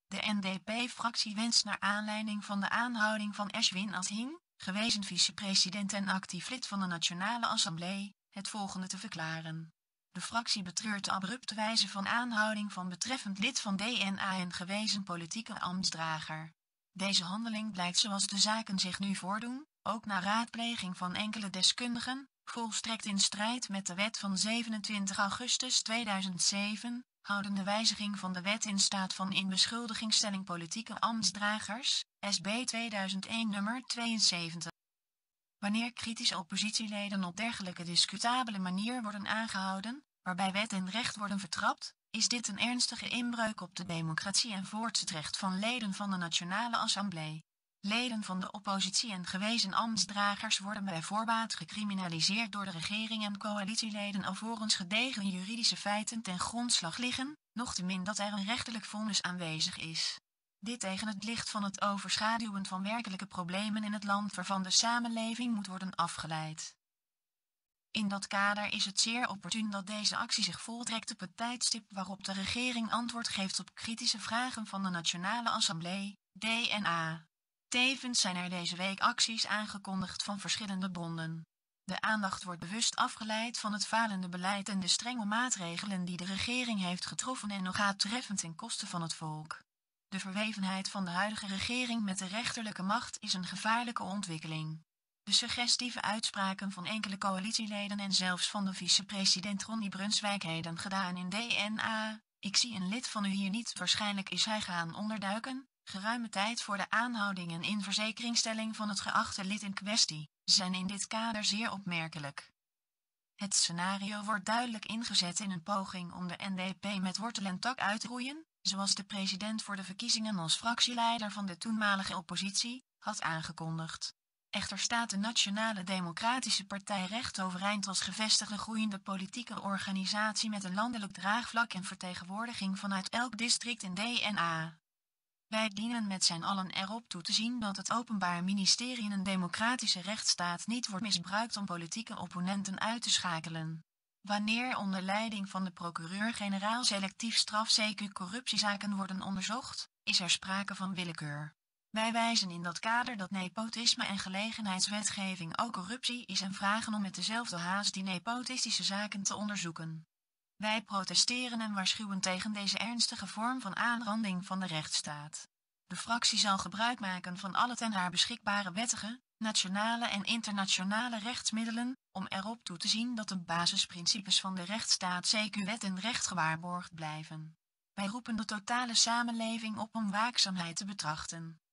De NDP-fractie wenst naar aanleiding van de aanhouding van Ashwin Athing, gewezen vicepresident en actief lid van de Nationale Assemblée, het volgende te verklaren. De fractie betreurt de abrupte wijze van aanhouding van betreffend lid van DNA en gewezen politieke ambtsdrager. Deze handeling blijkt zoals de zaken zich nu voordoen, ook na raadpleging van enkele deskundigen, volstrekt in strijd met de wet van 27 augustus 2007, houdende wijziging van de wet in staat van inbeschuldigingstelling politieke ambtsdragers, SB 2001 nummer 72. Wanneer kritische oppositieleden op dergelijke discutabele manier worden aangehouden, waarbij wet en recht worden vertrapt, is dit een ernstige inbreuk op de democratie en voortzetrecht van leden van de Nationale Assemblée. Leden van de oppositie en gewezen ambtsdragers worden bij voorbaat gecriminaliseerd door de regering en coalitieleden alvorens gedegen juridische feiten ten grondslag liggen, nochtewin dat er een rechterlijk vonnis aanwezig is. Dit tegen het licht van het overschaduwen van werkelijke problemen in het land waarvan de samenleving moet worden afgeleid. In dat kader is het zeer opportun dat deze actie zich voltrekt op het tijdstip waarop de regering antwoord geeft op kritische vragen van de Nationale Assemblée, DNA. Tevens zijn er deze week acties aangekondigd van verschillende bronnen. De aandacht wordt bewust afgeleid van het falende beleid en de strenge maatregelen die de regering heeft getroffen en nog gaat treffen ten koste van het volk. De verwevenheid van de huidige regering met de rechterlijke macht is een gevaarlijke ontwikkeling. De suggestieve uitspraken van enkele coalitieleden en zelfs van de vicepresident Ronnie Brunswijk heden gedaan in DNA, ik zie een lid van u hier niet, waarschijnlijk is hij gaan onderduiken, geruime tijd voor de aanhouding en inverzekeringstelling van het geachte lid in kwestie, zijn in dit kader zeer opmerkelijk. Het scenario wordt duidelijk ingezet in een poging om de NDP met wortel en tak uit te roeien, zoals de president voor de verkiezingen als fractieleider van de toenmalige oppositie had aangekondigd. Echter staat de Nationale Democratische Partij recht overeind als gevestigde groeiende politieke organisatie met een landelijk draagvlak en vertegenwoordiging vanuit elk district in DNA. Wij dienen met z'n allen erop toe te zien dat het Openbaar Ministerie in een democratische rechtsstaat niet wordt misbruikt om politieke opponenten uit te schakelen. Wanneer onder leiding van de procureur-generaal selectief straf-CQ-corruptiezaken worden onderzocht, is er sprake van willekeur. Wij wijzen in dat kader dat nepotisme en gelegenheidswetgeving ook corruptie is en vragen om met dezelfde haast die nepotistische zaken te onderzoeken. Wij protesteren en waarschuwen tegen deze ernstige vorm van aanranding van de rechtsstaat. De fractie zal gebruik maken van alle ten haar beschikbare wettige, nationale en internationale rechtsmiddelen, om erop toe te zien dat de basisprincipes van de rechtsstaat CQ wet en recht gewaarborgd blijven. Wij roepen de totale samenleving op om waakzaamheid te betrachten.